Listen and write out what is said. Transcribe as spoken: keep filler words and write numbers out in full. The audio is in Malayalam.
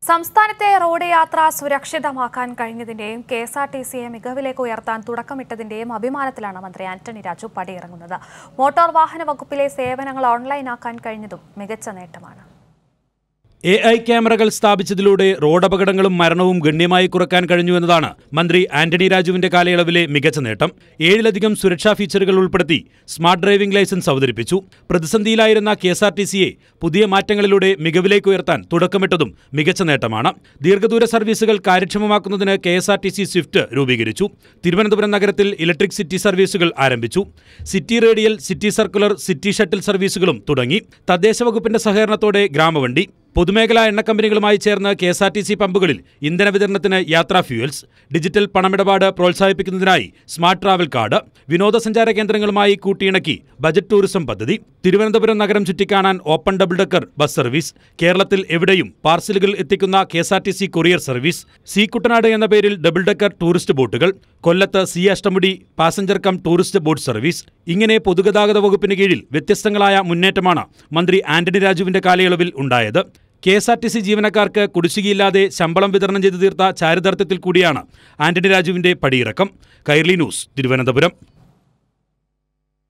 സംസ്ഥാനത്തെ റോഡ് യാത്ര സുരക്ഷിതമാക്കാൻ കഴിഞ്ഞതിന്റെയും കെ എസ് ആർ ടി സിയെ മികവിലേക്ക് ഉയർത്താൻ തുടക്കമിട്ടതിന്റെയും അഭിമാനത്തിലാണ് മന്ത്രി ആന്റണി രാജു പടിയിറങ്ങുന്നത്. മോട്ടോർ വാഹന വകുപ്പിലെ സേവനങ്ങൾ ഓൺലൈനാക്കാൻ കഴിഞ്ഞതും മികച്ച നേട്ടമാണ്. എ ഐ ക്യാമറകൾ സ്ഥാപിച്ചതിലൂടെ റോഡപകടങ്ങളും മരണവും ഗണ്യമായി കുറക്കാൻ കഴിഞ്ഞുവെന്നതാണ് മന്ത്രി ആന്റണി രാജുവിന്റെ കാലയളവിലെ മികച്ച നേട്ടം. ഏഴിലധികം സുരക്ഷാ ഫീച്ചറുകൾ ഉൾപ്പെടുത്തി സ്മാർട്ട് ഡ്രൈവിംഗ് ലൈസൻസ് അവതരിപ്പിച്ചു. പ്രതിസന്ധിയിലായിരുന്ന കെ എസ് ആർ ടി സിയെ പുതിയ മാറ്റങ്ങളിലൂടെ മികവിലേക്ക് ഉയർത്താൻ തുടക്കമിട്ടതും മികച്ച നേട്ടമാണ്. ദീർഘദൂര സർവീസുകൾ കാര്യക്ഷമമാക്കുന്നതിന് K S R T C Swift രൂപീകരിച്ചു. തിരുവനന്തപുരം നഗരത്തിൽ ഇലക്ട്രിക് സിറ്റി സർവീസുകൾ ആരംഭിച്ചു. City radial, city circular, city shuttle സർവീസുകളും തുടങ്ങി. തദ്ദേശ വകുപ്പിന്റെ സഹകരണത്തോടെ ഗ്രാമവണ്ടി, പൊതുമേഖലാ എണ്ണക്കമ്പനികളുമായി ചേർന്ന് K S R T C പമ്പുകളിൽ ഇന്ധന വിതരണത്തിന് യാത്രാ ഫ്യൂവൽസ്, ഡിജിറ്റൽ പണമിടപാട് പ്രോത്സാഹിപ്പിക്കുന്നതിനായി സ്മാർട്ട് ട്രാവൽ കാർഡ്, വിനോദസഞ്ചാര കേന്ദ്രങ്ങളുമായി കൂട്ടിയിണക്കി ബജറ്റ് ടൂറിസം പദ്ധതി, തിരുവനന്തപുരം നഗരം ചുറ്റിക്കാണാൻ open double decker bus service, കേരളത്തിൽ എവിടെയും പാർസലുകൾ എത്തിക്കുന്ന K S R T C courier service, C Kuttanad എന്ന പേരിൽ ഡബിൾ ഡെക്കർ ടൂറിസ്റ്റ് ബോട്ടുകൾ, കൊല്ലത്ത് C Ashtamudi passenger cum tourist boat service. ഇങ്ങനെ പൊതുഗതാഗത വകുപ്പിന് കീഴിൽ വ്യത്യസ്തങ്ങളായ മുന്നേറ്റമാണ് മന്ത്രി ആന്റണി രാജുവിന്റെ കാലയളവിൽ ഉണ്ടായത്. K S R T C ജീവനക്കാർക്ക് കുടിശ്ശികയില്ലാതെ ശമ്പളം വിതരണം ചെയ്തു തീർത്ത ചാരിതാർത്ഥ്യത്തിൽ കൂടിയാണ് ആന്റണി രാജുവിന്റെ പടിയിറക്കം. കൈരളി ന്യൂസ്, തിരുവനന്തപുരം.